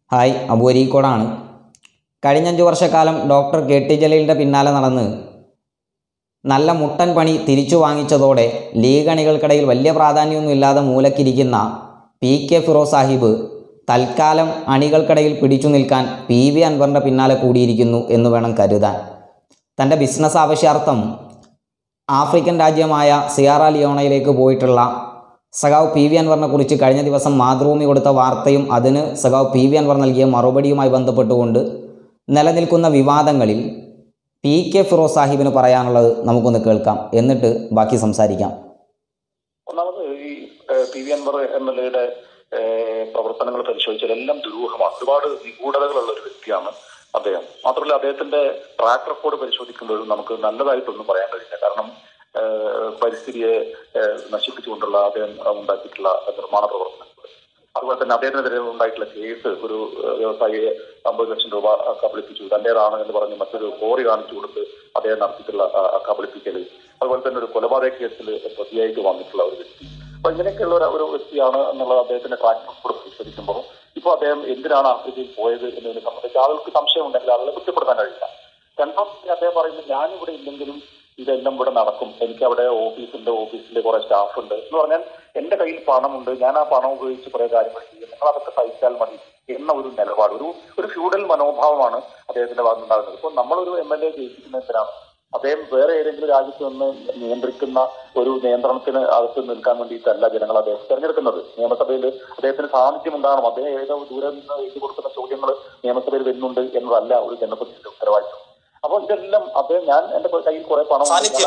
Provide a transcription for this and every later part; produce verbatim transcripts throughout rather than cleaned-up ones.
Hi, അബൂരീക്കോടാണ്. കഴിഞ്ഞ അഞ്ച് വർഷക്കാലം ഡോക്ടർ കെ ടി ജലീലിൻ്റെ പിന്നാലെ നടന്ന് നല്ല മുട്ടൻ പണി തിരിച്ചു വാങ്ങിച്ചതോടെ ലീഗ് അണികൾക്കിടയിൽ വലിയ പ്രാധാന്യമൊന്നും ഇല്ലാതെ മൂലക്കിരിക്കുന്ന പി കെ ഫിറോസ് സാഹിബ് തൽക്കാലം അണികൾക്കിടയിൽ പിടിച്ചു നിൽക്കാൻ പി വി അൻവറിൻ്റെ പിന്നാലെ കൂടിയിരിക്കുന്നു എന്ന് വേണം കരുതാൻ. തൻ്റെ ബിസിനസ് ആവശ്യാർത്ഥം ആഫ്രിക്കൻ രാജ്യമായ സിയാറ ലിയോണയിലേക്ക് പോയിട്ടുള്ള സഖാവ് പി വി അൻവറിനെ കുറിച്ച് കഴിഞ്ഞ ദിവസം മാതൃഭൂമി കൊടുത്ത വാർത്തയും അതിന് സഖാവ് പി വി അൻവർ നൽകിയ മറുപടിയുമായി ബന്ധപ്പെട്ടുകൊണ്ട് നിലനിൽക്കുന്ന വിവാദങ്ങളിൽ പി കെ ഫിറോസ് സാഹിബിന് പറയാനുള്ളത് നമുക്കൊന്ന് കേൾക്കാം, എന്നിട്ട് ബാക്കി സംസാരിക്കാം. ഒന്നാമത് ഈ P V Anwar M L എയുടെ പ്രവർത്തനങ്ങൾ പരിശോധിച്ചാൽ എല്ലാം ദുരൂഹമാണ്. ഒരുപാട് നിഗൂഢതകളുള്ള ഒരു വ്യക്തിയാണ് അദ്ദേഹം. മാത്രമല്ല അദ്ദേഹത്തിന്റെ ട്രാക്ക് റെക്കോർഡ് പരിശോധിക്കുമ്പോഴും നമുക്ക് നല്ലതായിട്ടൊന്നും പറയാൻ കഴിയില്ല. കാരണം പരിസ്ഥിതിയെ നശിപ്പിച്ചുകൊണ്ടുള്ള അദ്ദേഹം ഉണ്ടാക്കിയിട്ടുള്ള നിർമ്മാണ പ്രവർത്തനങ്ങൾ, അതുപോലെ തന്നെ അദ്ദേഹത്തിനെതിരെ ഉണ്ടായിട്ടുള്ള കേസ്, ഒരു വ്യവസായിയെ അമ്പത് ലക്ഷം രൂപ കബളിപ്പിച്ചു, തന്റേതാണ് എന്ന് പറഞ്ഞ് മറ്റൊരു കോറി കാണിച്ചു കൊടുത്ത് അദ്ദേഹം നടത്തിയിട്ടുള്ള കബളിപ്പിക്കൽ, അതുപോലെ തന്നെ ഒരു കൊലപാതക കേസിൽ പ്രതിയായിട്ട് വന്നിട്ടുള്ള ഒരു വ്യക്തി. അപ്പൊ ഇങ്ങനെയൊക്കെയുള്ള ഒരു വ്യക്തിയാണ് എന്നുള്ള അദ്ദേഹത്തിന്റെ ട്രാക്ക് റെക്കോർഡ് പരിശോധിക്കുമ്പോൾ ഇപ്പോൾ അദ്ദേഹം എന്തിനാണ് ആഫ്രിക്കയിൽ പോയത് എന്നതിനെ സംബന്ധിച്ച് ആളുകൾക്ക് സംശയം ഉണ്ടെങ്കിൽ ആളുകളെ കുറ്റപ്പെടുത്താൻ കഴിയില്ല. രണ്ടാമത്തെ അദ്ദേഹം പറയുന്നത് ഞാനിവിടെ ഇല്ലെങ്കിലും ഇതെല്ലാം ഇവിടെ നടക്കും, എനിക്ക് അവിടെ ഓഫീസിന്റെ ഓഫീസിലെ കുറെ സ്റ്റാഫ് ഉണ്ട് എന്ന് പറഞ്ഞാൽ എന്റെ കയ്യിൽ പണമുണ്ട്, ഞാൻ ആ പണം ഉപയോഗിച്ച് കുറെ കാര്യങ്ങൾ ചെയ്യും, നിങ്ങൾ അതൊക്കെ സഹിച്ചാൽ മതി എന്ന ഒരു നിലപാട്, ഒരു ഒരു ഫ്യൂഡൽ മനോഭാവമാണ് അദ്ദേഹത്തിന്റെ ഭാഗത്ത് ഉണ്ടാകുന്നത്. ഇപ്പോൾ നമ്മളൊരു എം എൽ എ ജയിപ്പിക്കുന്നതിനാണ് അദ്ദേഹം വേറെ ഏതെങ്കിലും രാജ്യത്ത് നിന്ന് നിയന്ത്രിക്കുന്ന ഒരു നിയന്ത്രണത്തിന് അകത്ത് നിൽക്കാൻ വേണ്ടിയിട്ടല്ല ജനങ്ങൾ അദ്ദേഹം തെരഞ്ഞെടുക്കുന്നത്. നിയമസഭയിൽ അദ്ദേഹത്തിന് സാന്നിധ്യം ഉണ്ടാകണം, അദ്ദേഹം ഏതോ ദൂരെ നിന്ന് എഴുതി കൊടുക്കുന്ന ചോദ്യങ്ങൾ നിയമസഭയിൽ വരുന്നുണ്ട് എന്നതല്ല ഒരു ജനപ്രതിനിധിയുടെ ഉത്തരവാദിത്വം. അപ്പൊ ഇതെല്ലാം അദ്ദേഹം ഞാൻ എന്റെ കയ്യിൽ കുറെ പണം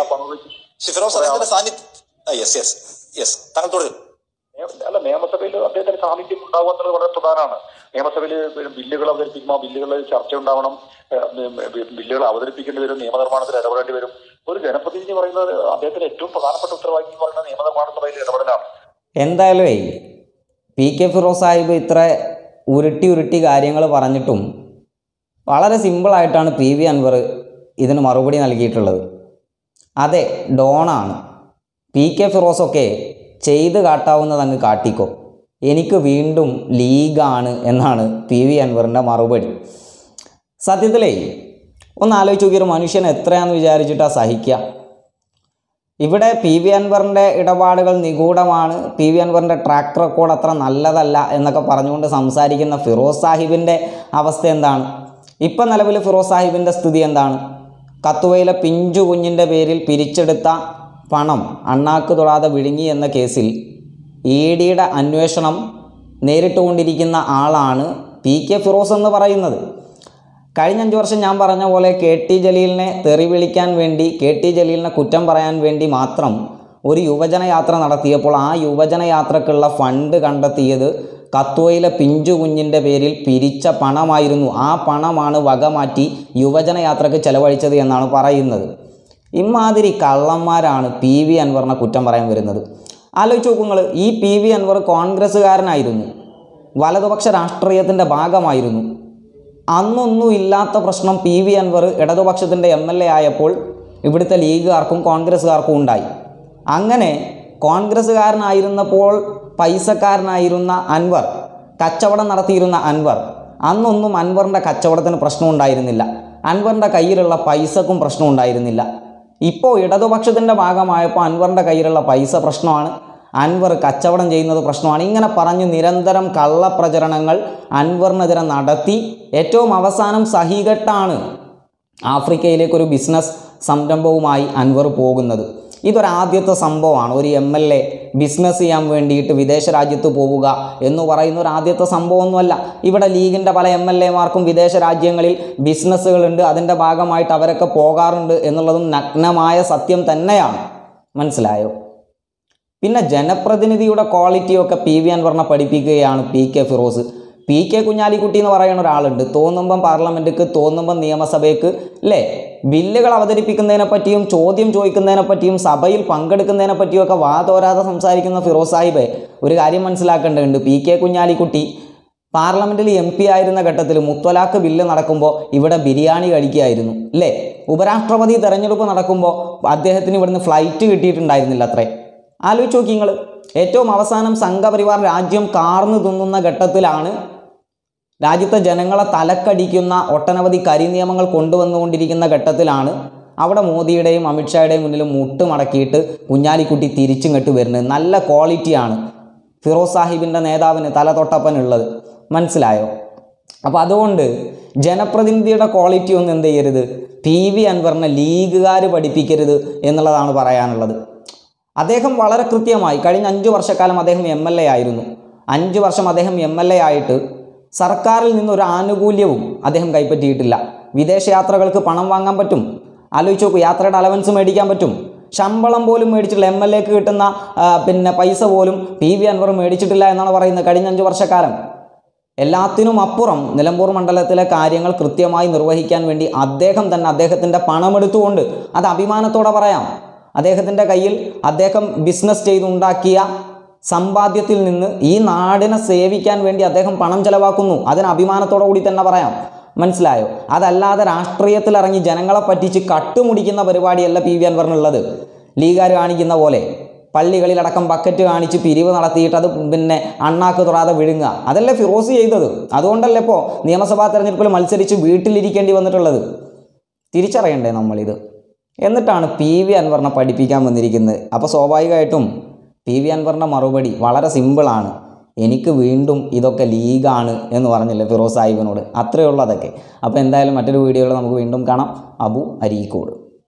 അല്ല നിയമസഭയിൽ അദ്ദേഹത്തിന് സാന്നിധ്യം ഉണ്ടാവുക എന്നുള്ളത് വളരെ പ്രധാനമാണ്. നിയമസഭയിൽ ബില്ലുകൾ അവതരിപ്പിക്കുമ്പോൾ ബില്ലുകളിൽ ചർച്ച ഉണ്ടാവണം, ബില്ലുകൾ അവതരിപ്പിക്കേണ്ടി വരും, നിയമനിർമ്മാണത്തിൽ ഇടപെടേണ്ടി വരും. ഒരു ജനപ്രതിനിധി പറയുന്നത് അദ്ദേഹത്തിന് ഏറ്റവും പ്രധാനപ്പെട്ട ഉത്തരവാദിത്വം എന്ന് പറയുന്നത് നിയമനിർമ്മാണ സഭയിൽ ഇടപെടലാണ്. എന്തായാലും പി കെ ഫിറോസ് സാഹിബ് ഇത്ര ഉരുട്ടി ഉരുട്ടി കാര്യങ്ങൾ പറഞ്ഞിട്ടും വളരെ സിമ്പിളായിട്ടാണ് പി വി അൻവർ ഇതിന് മറുപടി നൽകിയിട്ടുള്ളത്. അതെ, ഡോണാണ്. പി കെ ഫിറോസൊക്കെ ചെയ്ത് കാട്ടാവുന്നത് അങ്ങ് കാട്ടിക്കോ, എനിക്ക് വീണ്ടും ലീഗാണ് എന്നാണ് പി വി അൻവറിൻ്റെ മറുപടി. സത്യത്തിലേ ഒന്ന് ആലോചിച്ച് നോക്കിയൊരു മനുഷ്യൻ എത്രയാണെന്ന് വിചാരിച്ചിട്ടാണ് സഹിക്കുക. ഇവിടെ പി വി അൻവറിൻ്റെ ഇടപാടുകൾ നിഗൂഢമാണ്, പി വി അൻവറിൻ്റെ ട്രാക്ക് റെക്കോർഡ് അത്ര നല്ലതല്ല എന്നൊക്കെ പറഞ്ഞുകൊണ്ട് സംസാരിക്കുന്ന ഫിറോസ് സാഹിബിൻ്റെ അവസ്ഥ എന്താണ്? ഇപ്പം നിലവിൽ ഫിറോസ് സാഹിബിൻ്റെ സ്ഥിതി എന്താണ്? കത്തുവയിലെ പിഞ്ചു കുഞ്ഞിൻ്റെ പേരിൽ പിരിച്ചെടുത്ത പണം അണ്ണാക്ക് തൊടാതെ വിഴുങ്ങി എന്ന കേസിൽ ഇ ഡിയുടെ അന്വേഷണം നേരിട്ടുകൊണ്ടിരിക്കുന്ന ആളാണ് പി കെ ഫിറോസ് എന്ന് പറയുന്നത്. കഴിഞ്ഞ അഞ്ച് വർഷം ഞാൻ പറഞ്ഞ പോലെ കെ ടി ജലീലിനെ തെറി വിളിക്കാൻ വേണ്ടി, കെ ടി ജലീലിനെ കുറ്റം പറയാൻ വേണ്ടി മാത്രം ഒരു യുവജനയാത്ര നടത്തിയപ്പോൾ ആ യുവജനയാത്രക്കുള്ള ഫണ്ട് കണ്ടെത്തിയത് കത്തുവയിലെ പിഞ്ചു കുഞ്ഞിൻ്റെ പേരിൽ പിരിച്ച പണമായിരുന്നു. ആ പണമാണ് വകമാറ്റി യുവജനയാത്രയ്ക്ക് ചെലവഴിച്ചത് എന്നാണ് പറയുന്നത്. ഇമാതിരി കള്ളന്മാരാണ് പി വി അൻവറിനെ കുറ്റം പറയാൻ വരുന്നത്. ആലോചിച്ച് നോക്കുങ്ങൾ, ഈ പി വി അൻവർ കോൺഗ്രസ്സുകാരനായിരുന്നു, വലതുപക്ഷ രാഷ്ട്രീയത്തിൻ്റെ ഭാഗമായിരുന്നു. അന്നൊന്നും ഇല്ലാത്ത പ്രശ്നം പി വി അൻവർ ഇടതുപക്ഷത്തിൻ്റെ എം എൽ എ ആയപ്പോൾ ഇവിടുത്തെ ലീഗുകാർക്കും കോൺഗ്രസ്സുകാർക്കും ഉണ്ടായി. അങ്ങനെ കോൺഗ്രസ്സുകാരനായിരുന്നപ്പോൾ പൈസക്കാരനായിരുന്ന അൻവർ, കച്ചവടം നടത്തിയിരുന്ന അൻവർ, അന്നൊന്നും അൻവറിൻ്റെ കച്ചവടത്തിന് പ്രശ്നം ഉണ്ടായിരുന്നില്ല, അൻവറിൻ്റെ കയ്യിലുള്ള പൈസക്കും പ്രശ്നം ഉണ്ടായിരുന്നില്ല. ഇപ്പോൾ ഇടതുപക്ഷത്തിൻ്റെ ഭാഗമായപ്പോൾ അൻവറിൻ്റെ കയ്യിലുള്ള പൈസ പ്രശ്നമാണ്, അൻവർ കച്ചവടം ചെയ്യുന്നത് പ്രശ്നമാണ്. ഇങ്ങനെ പറഞ്ഞ് നിരന്തരം കള്ളപ്രചരണങ്ങൾ അൻവറിനെതിരെ നടത്തി ഏറ്റവും അവസാനം സഹികെട്ടാണ് ആഫ്രിക്കയിലേക്കൊരു ബിസിനസ് സംരംഭവുമായി അൻവർ പോകുന്നത്. ഇതൊരാദ്യത്തെ സംഭവമാണ്. ഒരു എം എൽ എ ബിസിനസ് ചെയ്യാൻ വേണ്ടിയിട്ട് വിദേശ രാജ്യത്ത് പോവുക എന്ന് പറയുന്ന ഒരു ആദ്യത്തെ സംഭവമൊന്നുമല്ല. ഇവിടെ ലീഗിൻ്റെ പല എം എൽ എമാർക്കും വിദേശ രാജ്യങ്ങളിൽ ബിസിനസ്സുകളുണ്ട്, അതിൻ്റെ ഭാഗമായിട്ട് അവരൊക്കെ പോകാറുണ്ട് എന്നുള്ളതും നഗ്നമായ സത്യം തന്നെയാണ്. മനസ്സിലായോ? പിന്നെ ജനപ്രതിനിധിയുടെ ക്വാളിറ്റിയൊക്കെ പി വി അൻവറിനെ പഠിപ്പിക്കുകയാണ് P K Firoz. P K Kunhalikutty എന്ന് പറയുന്ന ഒരാളുണ്ട്, തോന്നുമ്പം പാർലമെൻറ്റിക്ക്, തോന്നുമ്പം നിയമസഭയ്ക്ക് അല്ലേ ബില്ലുകൾ അവതരിപ്പിക്കുന്നതിനെ പറ്റിയും ചോദ്യം ചോദിക്കുന്നതിനെ പറ്റിയും സഭയിൽ പങ്കെടുക്കുന്നതിനെ പറ്റിയൊക്കെ വാതോരാതെ സംസാരിക്കുന്ന ഫിറോസ് സാഹിബെ ഒരു കാര്യം മനസ്സിലാക്കേണ്ടതുണ്ട്. പി കെ കുഞ്ഞാലിക്കുട്ടി പാർലമെൻറ്റിൽ എം പി ആയിരുന്ന ഘട്ടത്തിൽ മുത്തലാഖ് ബില്ല് നടക്കുമ്പോൾ ഇവിടെ ബിരിയാണി കഴിക്കുകയായിരുന്നു അല്ലേ. ഉപരാഷ്ട്രപതി തെരഞ്ഞെടുപ്പ് നടക്കുമ്പോൾ അദ്ദേഹത്തിന് ഇവിടുന്ന് ഫ്ലൈറ്റ് കിട്ടിയിട്ടുണ്ടായിരുന്നില്ല അത്രേ. ആലോചിച്ച് നോക്കി നിങ്ങൾ. ഏറ്റവും അവസാനം സംഘപരിവാർ രാജ്യം കാർന്നു തിന്നുന്ന ഘട്ടത്തിലാണ് രാജ്യത്തെ ജനങ്ങളെ തലക്കടിക്കുന്ന ഒട്ടനവധി കരിനിയമങ്ങൾ കൊണ്ടുവന്നുകൊണ്ടിരിക്കുന്ന ഘട്ടത്തിലാണ് അവിടെ മോദിയുടെയും അമിത്ഷായുടെയും മുന്നിൽ മുട്ട് മടക്കിയിട്ട് കുഞ്ഞാലിക്കുട്ടി തിരിച്ചിങ്ങോട്ട് വരുന്നത്. നല്ല ക്വാളിറ്റിയാണ് ഫിറോസ് സാഹിബിൻ്റെ നേതാവിന് തല തൊട്ടപ്പനുള്ളത്. മനസ്സിലായോ? അപ്പോൾ അതുകൊണ്ട് ജനപ്രതിനിധിയുടെ ക്വാളിറ്റി ഒന്നും എന്ത് ചെയ്യരുത്, പി വി അൻവറിനെ ലീഗുകാർ പഠിപ്പിക്കരുത് എന്നുള്ളതാണ് പറയാനുള്ളത്. അദ്ദേഹം വളരെ കൃത്യമായി കഴിഞ്ഞ അഞ്ച് വർഷക്കാലം അദ്ദേഹം എം എൽ എ ആയിരുന്നു. അഞ്ച് വർഷം അദ്ദേഹം എം എൽ എ ആയിട്ട് സർക്കാരിൽ നിന്നൊരു ആനുകൂല്യവും അദ്ദേഹം കൈപ്പറ്റിയിട്ടില്ല. വിദേശയാത്രകൾക്ക് പണം വാങ്ങാൻ പറ്റും. ആലോചിച്ച് നോക്കൂ, യാത്രയുടെ അലവൻസ് മേടിക്കാൻ പറ്റും. ശമ്പളം പോലും മേടിച്ചിട്ടില്ല. എം എൽ എക്ക് കിട്ടുന്ന പിന്നെ പൈസ പോലും പി വി അൻവർ മേടിച്ചിട്ടില്ല എന്നാണ് പറയുന്നത് കഴിഞ്ഞ അഞ്ച് വർഷക്കാലം. എല്ലാത്തിനും അപ്പുറം നിലമ്പൂർ മണ്ഡലത്തിലെ കാര്യങ്ങൾ കൃത്യമായി നിർവഹിക്കാൻ വേണ്ടി അദ്ദേഹം തന്നെ അദ്ദേഹത്തിൻ്റെ പണമെടുത്തുകൊണ്ട്, അത് അഭിമാനത്തോടെ പറയാം, അദ്ദേഹത്തിൻ്റെ കയ്യിൽ അദ്ദേഹം ബിസിനസ് ചെയ്തുണ്ടാക്കിയ സമ്പാദ്യത്തിൽ നിന്ന് ഈ നാടിനെ സേവിക്കാൻ വേണ്ടി അദ്ദേഹം പണം ചെലവാക്കുന്നു. അതിന് അഭിമാനത്തോടു കൂടി തന്നെ പറയാം. മനസ്സിലായോ? അതല്ലാതെ രാഷ്ട്രീയത്തിൽ ഇറങ്ങി ജനങ്ങളെ പറ്റിച്ച് കട്ടുമുടിക്കുന്ന പരിപാടിയല്ല പി വി അൻവറിനുള്ളത്. ലീഗുകാർ കാണിക്കുന്ന പോലെ പള്ളികളിലടക്കം ബക്കറ്റ് കാണിച്ച് പിരിവ് നടത്തിയിട്ട് അത് പിന്നെ അണ്ണാക്ക് തൊടാതെ വിഴുങ്ങുക, അതല്ലേ ഫിറോസ് ചെയ്തത്. അതുകൊണ്ടല്ലേ ഇപ്പോൾ നിയമസഭാ തെരഞ്ഞെടുപ്പിൽ മത്സരിച്ച് വീട്ടിലിരിക്കേണ്ടി വന്നിട്ടുള്ളത്. തിരിച്ചറിയണ്ടേ നമ്മളിത്? എന്നിട്ടാണ് പി വി അൻവറിനെ പഠിപ്പിക്കാൻ വന്നിരിക്കുന്നത്. അപ്പോൾ സ്വാഭാവികമായിട്ടും പി വി അൻവറിൻ്റെ മറുപടി വളരെ സിമ്പിളാണ്. എനിക്ക് വീണ്ടും ഇതൊക്കെ ലീഗാണ് എന്ന് പറഞ്ഞില്ലേ ഫിറോസ് സാഹിബിനോട്. അത്രയേ ഉള്ളൂ അതൊക്കെ. അപ്പോൾ എന്തായാലും മറ്റൊരു വീഡിയോയിൽ നമുക്ക് വീണ്ടും കാണാം. അബു അരീക്കോട്.